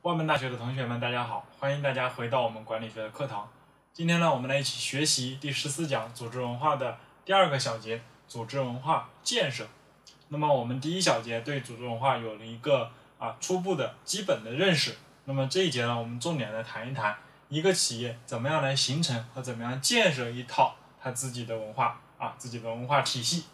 万门大学的同学们，大家好，欢迎大家回到我们管理学的课堂。今天呢，我们来一起学习第14讲组织文化的第2个小节，组织文化建设。那么我们第1小节对组织文化有了一个初步的基本的认识。那么这一节呢，我们重点来谈一谈一个企业怎么样来形成和怎么样建设一套它自己的文化自己的文化体系。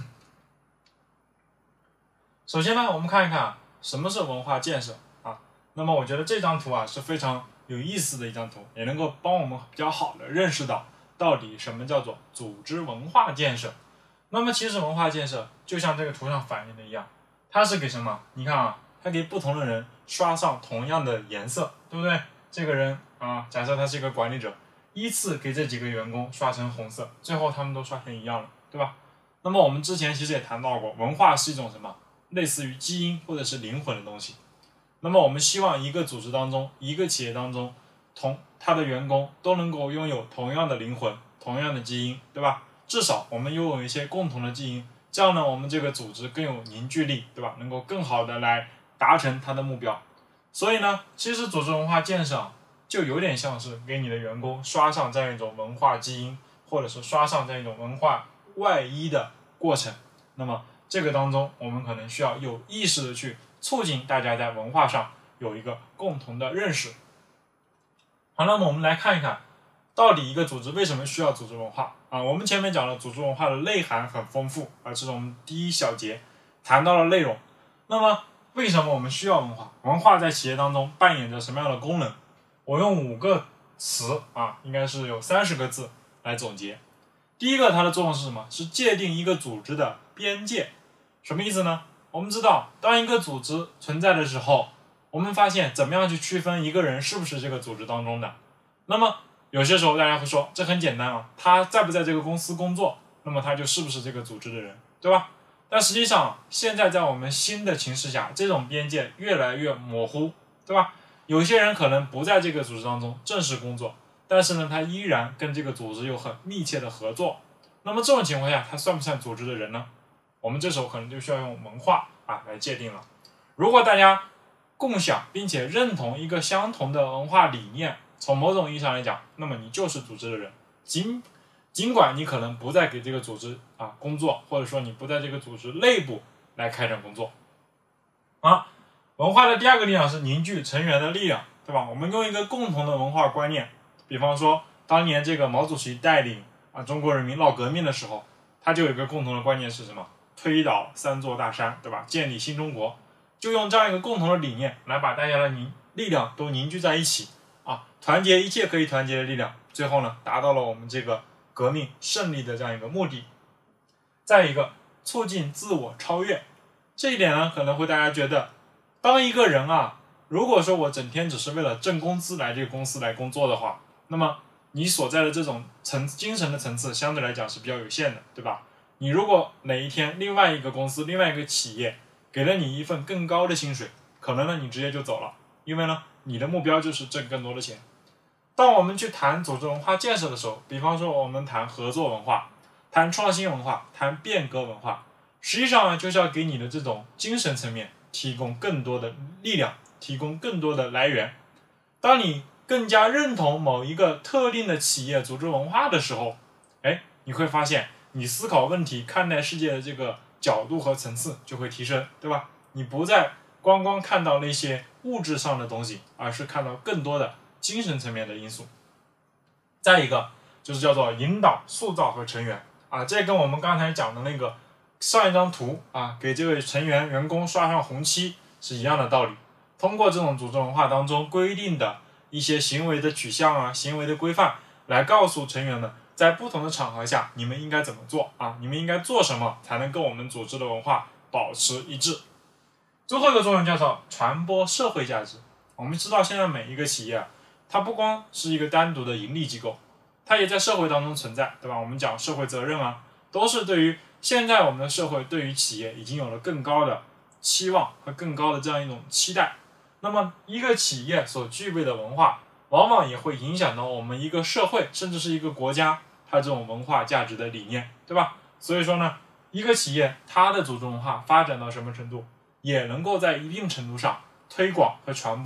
首先呢，我们看一看什么是文化建设那么我觉得这张图是非常有意思的一张图，也能够帮我们比较好的认识到底什么叫做组织文化建设。那么其实文化建设就像这个图上反映的一样，它是给什么？你看它给不同的人刷上同样的颜色，对不对？这个人假设他是一个管理者，依次给这几个员工刷成红色，最后他们都刷成一样了，对吧？那么我们之前其实也谈到过，文化是一种什么？类似于基因或者是灵魂的东西。那么我们希望一个组织当中，一个企业当中，他的员工都能够拥有同样的灵魂，同样的基因，对吧？至少我们拥有一些共同的基因，这样呢，我们这个组织更有凝聚力，对吧？能够更好的来达成它的目标。所以呢，其实组织文化建设就有点像是给你的员工刷上这样一种文化基因，或者是刷上这样一种文化外衣的过程。那么这个当中，我们可能需要有意识的去促进大家在文化上有一个共同的认识。好，那么我们来看一看，到底一个组织为什么需要组织文化我们前面讲了组织文化的内涵很丰富这是我们第1小节谈到了内容。那么为什么我们需要文化？文化在企业当中扮演着什么样的功能？我用5个词应该是有30个字来总结。第一个，它的作用是什么？是界定一个组织的边界。什么意思呢？我们知道，当一个组织存在的时候，我们发现怎么样去区分一个人是不是这个组织当中的。那么有些时候大家会说，这很简单他在不在这个公司工作，那么他就是不是这个组织的人，对吧？但实际上现在在我们新的形势下，这种边界越来越模糊，对吧？有些人可能不在这个组织当中正式工作，但是呢，他依然跟这个组织有很密切的合作。那么这种情况下，他算不算组织的人呢？我们这时候可能就需要用文化来界定了。如果大家共享并且认同一个相同的文化理念，从某种意义上来讲，那么你就是组织的人。尽管你可能不再给这个组织工作，或者说你不在这个组织内部来开展工作文化的第2个力量是凝聚成员的力量，对吧？我们用一个共同的文化观念，比方说当年这个毛主席带领中国人民闹革命的时候，他就有一个共同的观念是什么？推倒3座大山，对吧？建立新中国，就用这样一个共同的理念来把大家的力量都凝聚在一起团结一切可以团结的力量，最后呢，达到了我们这个革命胜利的这样一个目的。再一个，促进自我超越。这一点呢，可能会大家觉得，当一个人如果说我整天只是为了挣工资来这个公司来工作的话，那么你所在的这种精神的层次相对来讲是比较有限的，对吧？你如果哪一天另外一个公司、另外一个企业给了你一份更高的薪水，可能呢你直接就走了，因为呢你的目标就是挣更多的钱。当我们去谈组织文化建设的时候，比方说我们谈合作文化、谈创新文化、谈变革文化，实际上就是要给你的这种精神层面提供更多的力量，提供更多的来源。当你更加认同某一个特定的企业组织文化的时候，你会发现你思考问题、看待世界的这个角度和层次就会提升，对吧？你不再光看到那些物质上的东西，而是看到更多的精神层面的因素。再一个就是叫做引导、塑造和成员这跟我们刚才讲的那个上一张图给这个成员员工刷上红漆是一样的道理。通过这种组织文化当中规定的一些行为的取向行为的规范，来告诉成员们，在不同的场合下你们应该怎么做你们应该做什么才能跟我们组织的文化保持一致。最后一个作用叫做传播社会价值。我们知道现在每一个企业它不光是一个单独的盈利机构，它也在社会当中存在，对吧？我们讲社会责任都是对于现在我们的社会对于企业已经有了更高的期望和更高的这样一种期待。那么一个企业所具备的文化，往往也会影响到我们一个社会甚至是一个国家它这种文化价值的理念，对吧？所以说呢，一个企业它的组织文化发展到什么程度，也能够在一定程度上推广和传播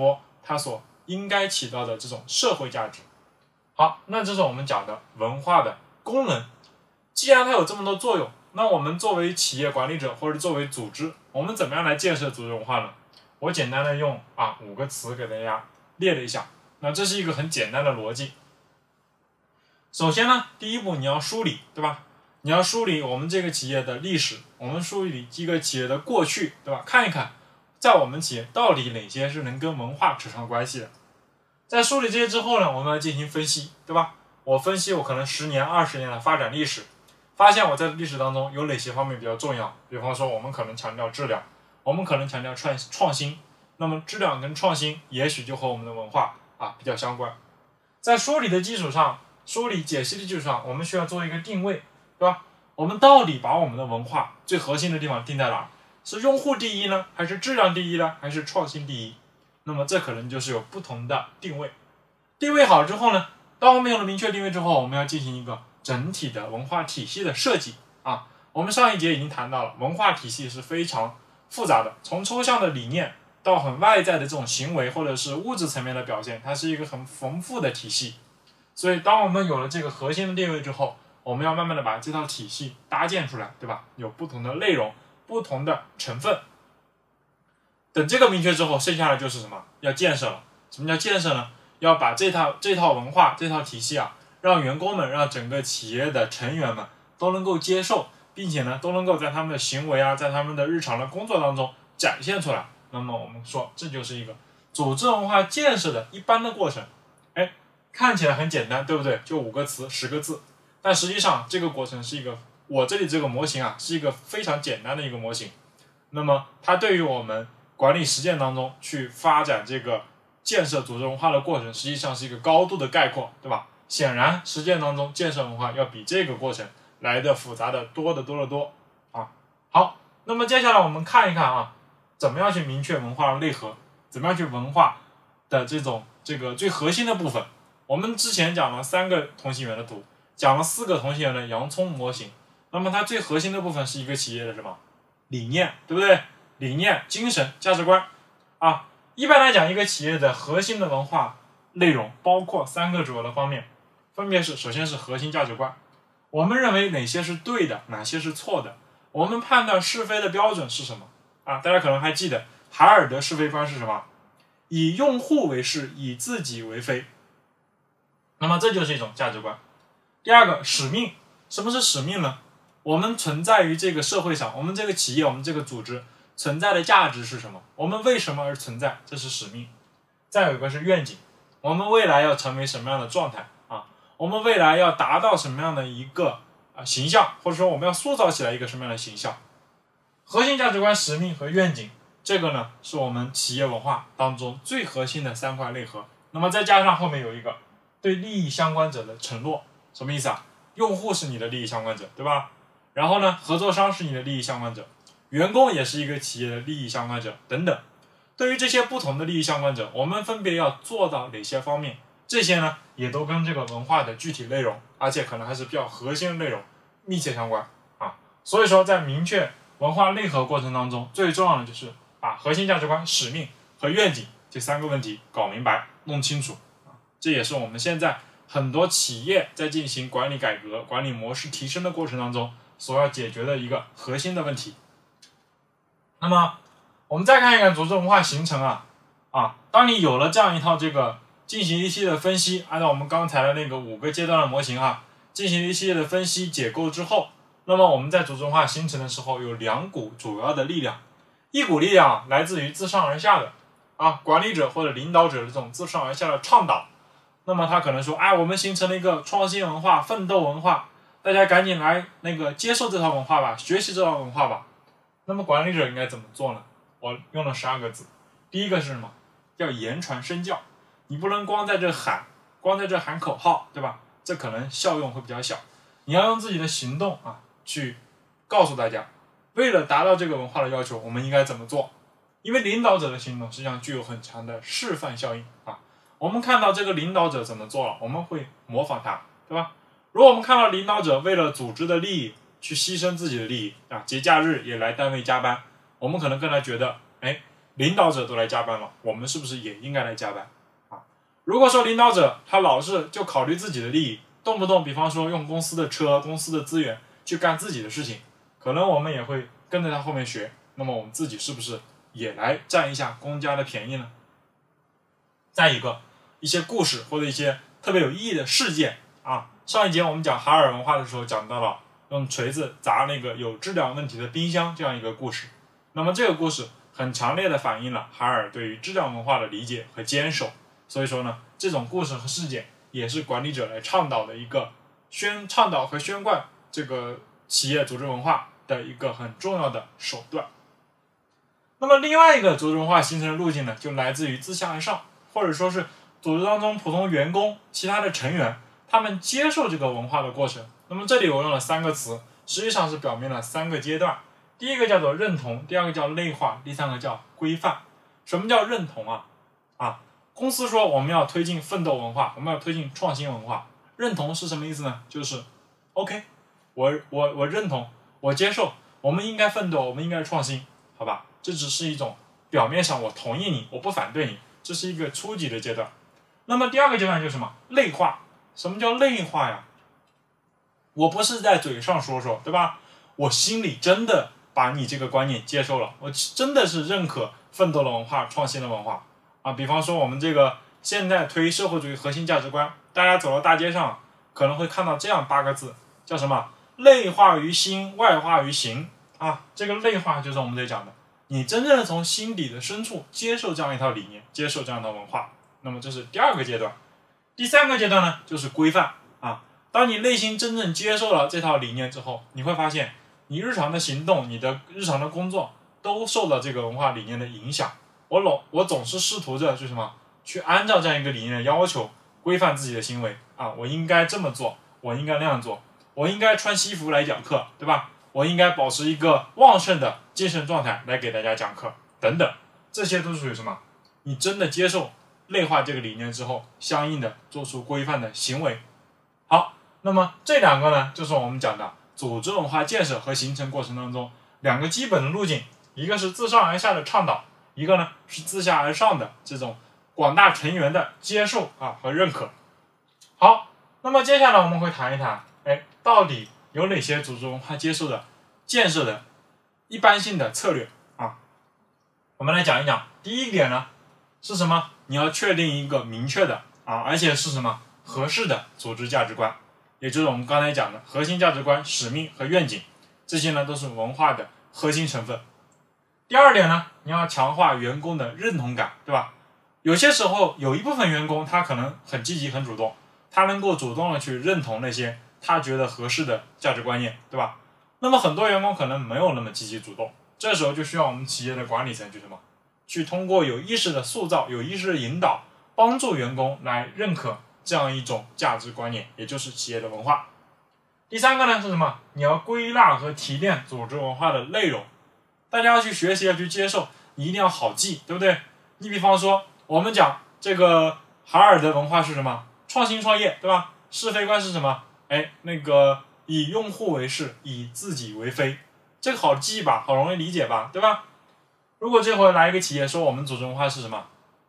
它所应该起到的这种社会价值。好，那这是我们讲的文化的功能。既然它有这么多作用，那我们作为企业管理者或者作为组织，我们怎么样来建设组织文化呢？我简单的用5个词给大家列了一下。那这是一个很简单的逻辑。首先呢，第一步你要梳理，对吧？你要梳理我们这个企业的历史，我们梳理这个企业的过去，对吧？看一看在我们企业到底哪些是能跟文化扯上关系的。在梳理这些之后呢，我们要进行分析，对吧？我分析我可能10年、20年的发展历史，发现我在历史当中有哪些方面比较重要。比方说，我们可能强调质量，我们可能强调创新。那么质量跟创新也许就和我们的文化比较相关。在梳理的基础上，梳理解析的基础上，我们需要做一个定位，对吧？我们到底把我们的文化最核心的地方定在哪儿？是用户第一呢，还是质量第一呢，还是创新第一？那么这可能就是有不同的定位。定位好之后呢，当我们有了明确定位之后，我们要进行一个整体的文化体系的设计我们上一节已经谈到了，文化体系是非常复杂的，从抽象的理念到很外在的这种行为或者是物质层面的表现，它是一个很丰富的体系。所以当我们有了这个核心的定位之后，我们要慢慢的把这套体系搭建出来，对吧？有不同的内容，不同的成分。等这个明确之后，剩下的就是什么？要建设了。什么叫建设呢？要把这套文化这套体系让员工们，让整个企业的成员们都能够接受，并且呢都能够在他们的行为在他们的日常的工作当中展现出来。那么我们说这就是一个组织文化建设的一般的过程。看起来很简单，对不对？就5个词10个字，但实际上这个过程是一个，我这里这个模型是一个非常简单的一个模型。那么它对于我们管理实践当中去发展这个建设组织文化的过程，实际上是一个高度的概括，对吧？显然实践当中建设文化要比这个过程来的复杂的多得多好，那么接下来我们看一看怎么样去明确文化的内核，怎么样去文化的这个最核心的部分。我们之前讲了3个同心圆的图，讲了4个同心圆的洋葱模型。那么它最核心的部分是一个企业的什么理念，对不对？理念、精神、价值观一般来讲，一个企业的核心的文化内容包括3个主要的方面，分别是：首先是核心价值观，我们认为哪些是对的，哪些是错的，我们判断是非的标准是什么大家可能还记得海尔的是非观是什么？以用户为是，以自己为非。那么这就是一种价值观。第二个，使命。什么是使命呢？我们存在于这个社会上，我们这个企业，我们这个组织存在的价值是什么？我们为什么而存在？这是使命。再有一个是愿景，我们未来要成为什么样的状态我们未来要达到什么样的一个形象，或者说我们要塑造起来一个什么样的形象。核心价值观、使命和愿景，这个呢是我们企业文化当中最核心的3块内核。那么再加上后面有一个对利益相关者的承诺，什么意思用户是你的利益相关者，对吧？然后呢，合作商是你的利益相关者，员工也是一个企业的利益相关者等等。对于这些不同的利益相关者，我们分别要做到哪些方面？这些呢，也都跟这个文化的具体内容，而且可能还是比较核心的内容密切相关所以说，在明确文化内核过程当中，最重要的就是把核心价值观、使命和愿景这3个问题搞明白、弄清楚这也是我们现在很多企业在进行管理改革、管理模式提升的过程当中所要解决的一个核心的问题。那么我们再看一看组织文化形成当你有了这样一套这个进行一系列的分析，按照我们刚才的那个5个阶段的模型进行一系列的分析解构之后，那么我们在组织文化形成的时候有2股主要的力量，一股力量来自于自上而下的管理者或者领导者的这种自上而下的倡导。那么他可能说我们形成了一个创新文化、奋斗文化，大家赶紧来接受这套文化吧，学习这套文化吧。那么管理者应该怎么做呢？我用了12个字。第一个是什么？要言传身教。你不能光在这喊口号，对吧？这可能效用会比较小。你要用自己的行动去告诉大家，为了达到这个文化的要求，我们应该怎么做。因为领导者的行动实际上具有很强的示范效应我们看到这个领导者怎么做了，我们会模仿他，对吧？如果我们看到领导者为了组织的利益去牺牲自己的利益节假日也来单位加班，我们可能更加觉得领导者都来加班了，我们是不是也应该来加班啊？如果说领导者他老是就考虑自己的利益，动不动比方说用公司的车、公司的资源去干自己的事情，可能我们也会跟着他后面学，那么我们自己是不是也来占一下公家的便宜呢？再一个，一些故事或者一些特别有意义的事件啊，上一节我们讲海尔文化的时候讲到了用锤子砸那个有质量问题的冰箱这样一个故事，那么这个故事很强烈的反映了海尔对于质量文化的理解和坚守，所以说呢，这种故事和事件也是管理者来倡导的一个倡导和宣贯这个企业组织文化的一个很重要的手段。那么另外一个组织文化形成的路径呢，就来自于自下而上，或者说是组织当中普通员工、其他的成员，他们接受这个文化的过程。那么这里我用了3个词，实际上是表明了3个阶段。第一个叫做认同，第二个叫内化，第三个叫规范。什么叫认同啊？公司说我们要推进奋斗文化，我们要推进创新文化。认同是什么意思呢？就是 OK， 我认同，我接受，我们应该奋斗，我们应该创新，好吧？这只是一种表面上我同意你，我不反对你，这是一个初级的阶段。那么第二个阶段就是什么？内化。什么叫内化呀？我不是在嘴上说说，对吧？我心里真的把你这个观念接受了，我真的是认可奋斗的文化、创新的文化啊。比方说我们这个现在推社会主义核心价值观，大家走到大街上可能会看到这样8个字，叫什么？内化于心，外化于行啊。这个内化就是我们这讲的，你真正的从心底的深处接受这样一套理念，接受这样的文化，那么这是第2个阶段。第3个阶段呢，就是规范啊。当你内心真正接受了这套理念之后，你会发现你日常的行动、你的日常的工作都受到这个文化理念的影响。我总是试图着去什么？去按照这样一个理念的要求规范自己的行为啊。我应该这么做，我应该那样做，我应该穿西服来讲课，对吧？我应该保持一个旺盛的精神状态来给大家讲课，等等，这些都属于什么？你真的接受内化这个理念之后，相应的做出规范的行为。好，那么这2个呢，就是我们讲的组织文化建设和形成过程当中2个基本的路径，一个是自上而下的倡导，一个呢是自下而上的这种广大成员的接受和认可。好，那么接下来我们会谈一谈，到底有哪些组织文化接受的建设的一般性的策略啊？我们来讲一讲。第一点呢是什么？你要确定一个明确的而且是什么合适的组织价值观，也就是我们刚才讲的核心价值观、使命和愿景，这些呢都是文化的核心成分。第2点呢，你要强化员工的认同感，对吧？有些时候有一部分员工他可能很积极、很主动，他能够主动的去认同那些他觉得合适的价值观念，对吧？那么很多员工可能没有那么积极主动，这时候就需要我们企业的管理层去什么？去通过有意识的塑造、有意识的引导，帮助员工来认可这样一种价值观念，也就是企业的文化。第3个呢是什么？你要归纳和提炼组织文化的内容，大家要去学习，要去接受，你一定要好记，对不对？你比方说我们讲这个海尔的文化是什么？创新创业，对吧？是非观是什么？那个以用户为事，以自己为非，这个好记吧，好容易理解吧，对吧？如果这回来一个企业说我们组织文化是什么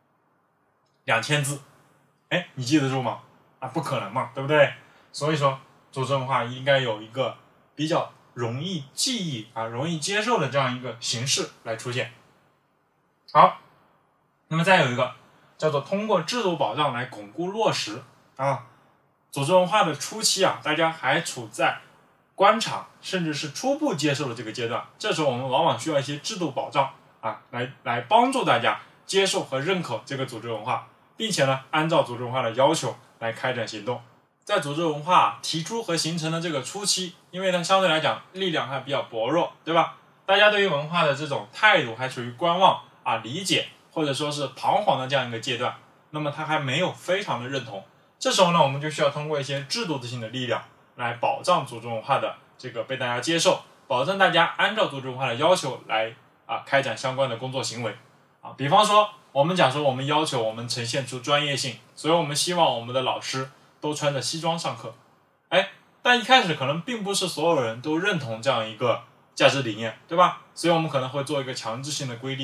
？2000字，你记得住吗？不可能嘛，对不对？所以说组织文化应该有一个比较容易记忆容易接受的这样一个形式来出现。好，那么再有一个叫做通过制度保障来巩固落实组织文化的初期大家还处在观察甚至是初步接受的这个阶段，这时候我们往往需要一些制度保障来帮助大家接受和认可这个组织文化，并且呢按照组织文化的要求来开展行动。在组织文化提出和形成的这个初期，因为它相对来讲力量还比较薄弱，对吧？大家对于文化的这种态度还处于观望理解或者说是彷徨的这样一个阶段，那么它还没有非常的认同。这时候呢，我们就需要通过一些制度性的力量来保障组织文化的这个被大家接受，保证大家按照组织文化的要求来开展相关的工作行为比方说我们讲说我们要求我们呈现出专业性，所以我们希望我们的老师都穿着西装上课。但一开始可能并不是所有人都认同这样一个价值理念，对吧？所以我们可能会做一个强制性的规定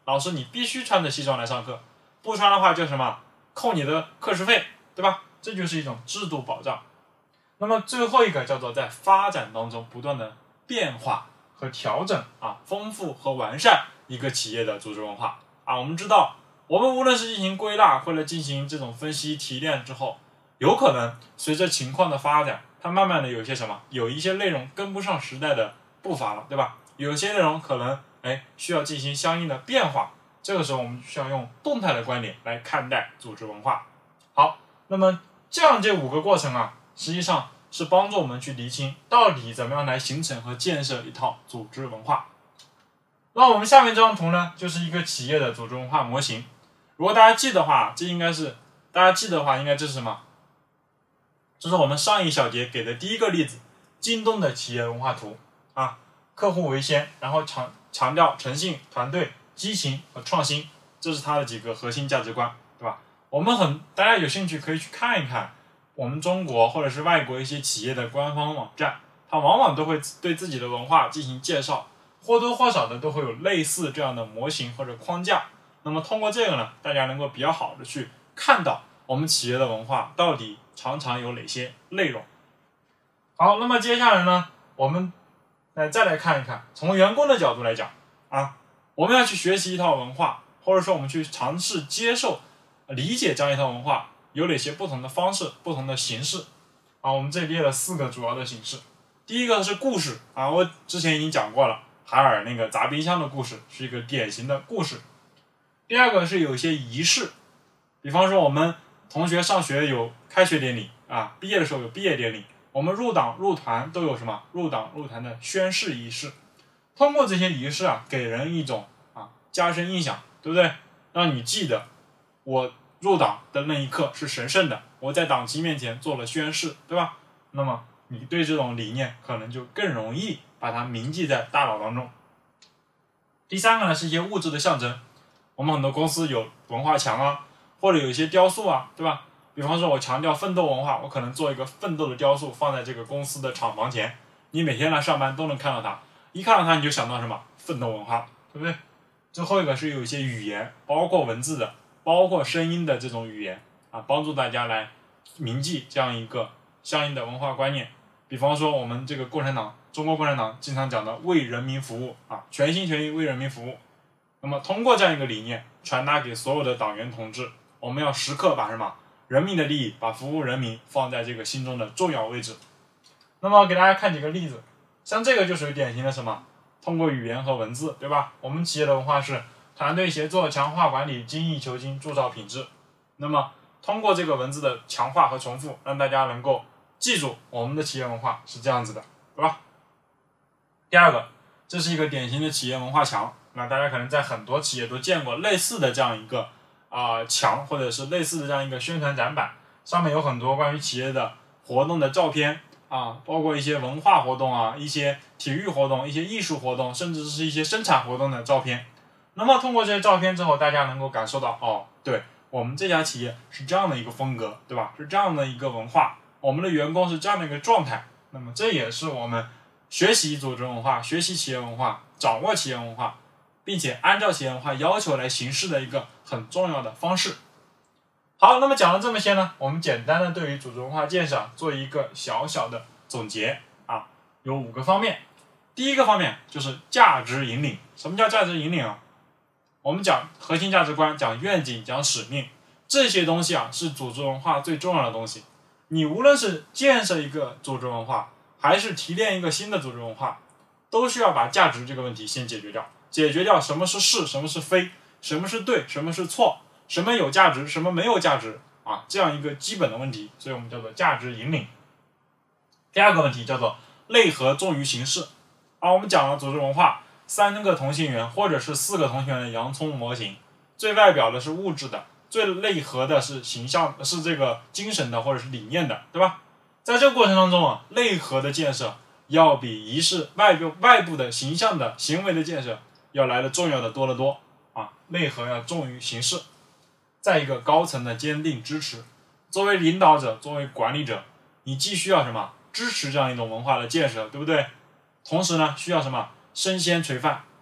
老师你必须穿着西装来上课，不穿的话就什么扣你的课时费，对吧？这就是一种制度保障。那么最后一个叫做在发展当中不断的变化和调整丰富和完善一个企业的组织文化我们知道，我们无论是进行归纳或者进行这种分析提炼之后，有可能随着情况的发展，它慢慢的有一些内容跟不上时代的步伐了，对吧？有些内容可能需要进行相应的变化，这个时候我们需要用动态的观点来看待组织文化。好，那么这5个过程实际上是帮助我们去厘清到底怎么样来形成和建设一套组织文化。那我们下面这张图呢，就是一个企业的组织文化模型。如果大家记得话，应该这是什么？这是我们上一小节给的第一个例子，京东的企业文化图客户为先，然后强调诚信、团队、激情和创新，这是它的几个核心价值观，对吧？大家有兴趣可以去看一看我们中国或者是外国一些企业的官方网站，它往往都会对自己的文化进行介绍，或多或少的都会有类似这样的模型或者框架。那么通过这个呢，大家能够比较好的去看到我们企业的文化到底常常有哪些内容。好，那么接下来呢，我们再来看一看，从员工的角度来讲我们要去学习一套文化，或者说我们去尝试接受、理解这样一套文化，有哪些不同的方式、不同的形式我们这里列了4个主要的形式。第一个是故事我之前已经讲过了，海尔那个砸冰箱的故事是一个典型的故事。第二个是有一些仪式，比方说我们同学上学有开学典礼毕业的时候有毕业典礼，我们入党入团都有什么入党入团的宣誓仪式。通过这些仪式给人一种加深印象，对不对？让你记得我入党的那一刻是神圣的，我在党旗面前做了宣誓，对吧？那么你对这种理念可能就更容易把它铭记在大脑当中。第三个呢是一些物质的象征，我们很多公司有文化墙或者有一些雕塑对吧？比方说我强调奋斗文化，我可能做一个奋斗的雕塑放在这个公司的厂房前，你每天来上班都能看到它，一看到它你就想到什么？奋斗文化，对不对？最后一个是有一些语言，包括文字的，包括声音的这种语言帮助大家来铭记这样一个相应的文化观念。比方说我们这个中国共产党经常讲的为人民服务全心全意为人民服务。那么通过这样一个理念传达给所有的党员同志，我们要时刻把人民的利益，把服务人民放在这个心中的重要位置。那么给大家看几个例子，像这个就属于典型的通过语言和文字，对吧？我们企业的文化是团队协作、强化管理、精益求精、铸造品质。那么通过这个文字的强化和重复，让大家能够记住我们的企业文化是这样子的，对吧？第二个，这是一个典型的企业文化墙，那大家可能在很多企业都见过类似的这样一个墙，或者是类似的这样一个宣传展板，上面有很多关于企业的活动的照片包括一些文化活动一些体育活动、一些艺术活动，甚至是一些生产活动的照片。那么通过这些照片之后，大家能够感受到对，我们这家企业是这样的一个风格，对吧？是这样的一个文化，我们的员工是这样的一个状态。那么这也是我们学习组织文化、学习企业文化、掌握企业文化，并且按照企业文化要求来行事的一个很重要的方式。好，那么讲了这么些呢，我们简单的对于组织文化建设做一个小小的总结有5个方面。第一个方面就是价值引领。什么叫价值引领我们讲核心价值观，讲愿景，讲使命，这些东西是组织文化最重要的东西。你无论是建设一个组织文化，还是提炼一个新的组织文化，都需要把价值这个问题先解决掉，解决掉什么是是，什么是非，什么是对，什么是错，什么有价值，什么没有价值这样一个基本的问题，所以我们叫做价值引领。第二个问题叫做内核重于形式我们讲了组织文化3个同心圆或者是4个同心圆的洋葱模型，最外表的是物质的，最内核的是形象，是这个精神的或者是理念的，对吧？在这个过程当中内核的建设要比仪式外部的形象的行为的建设要来的重要的多得多内核要重于形式。再一个，高层的坚定支持，作为领导者，作为管理者，你既需要支持这样一种文化的建设，对不对？同时呢，需要身先垂范，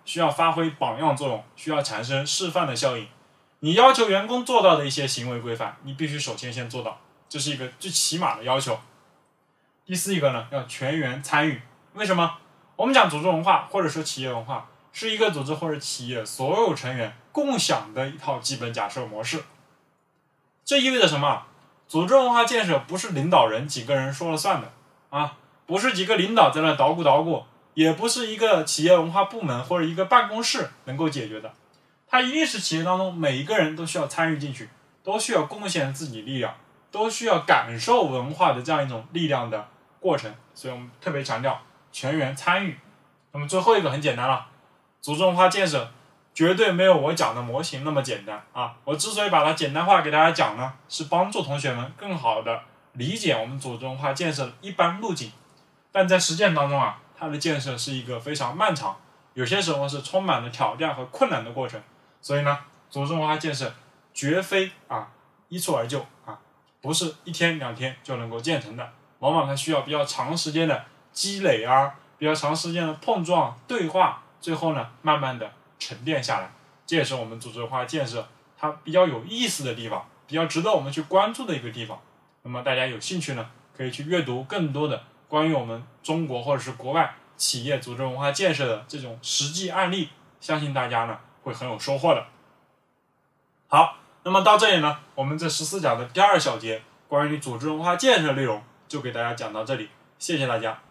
需要发挥榜样作用，需要产生示范的效应。你要求员工做到的一些行为规范，你必须首先先做到，这是一个最起码的要求。第四一个呢，要全员参与。为什么？我们讲组织文化或者说企业文化，是一个组织或者企业所有成员共享的一套基本假设模式。这意味着什么？组织文化建设不是领导人几个人说了算的啊，不是几个领导在那捣鼓，也不是一个企业文化部门或者一个办公室能够解决的。它一定是企业当中每一个人都需要参与进去，都需要贡献自己力量，都需要感受文化的这样一种力量的过程。所以我们特别强调全员参与。那么最后一个很简单了，组织文化建设绝对没有我讲的模型那么简单啊！我之所以把它简单化给大家讲呢，是帮助同学们更好的理解我们组织文化建设的一般路径。但在实践当中啊，它的建设是一个非常漫长，有些时候是充满了挑战和困难的过程。所以呢，组织文化建设绝非一蹴而就不是一天两天就能够建成的，往往它需要比较长时间的积累比较长时间的碰撞对话，最后呢慢慢的沉淀下来。这也是我们组织文化建设它比较有意思的地方，比较值得我们去关注的一个地方。那么大家有兴趣呢，可以去阅读更多的关于我们中国或者是国外企业组织文化建设的这种实际案例，相信大家呢会很有收获的。好，那么到这里呢，我们这14讲的第2小节关于组织文化建设内容就给大家讲到这里，谢谢大家。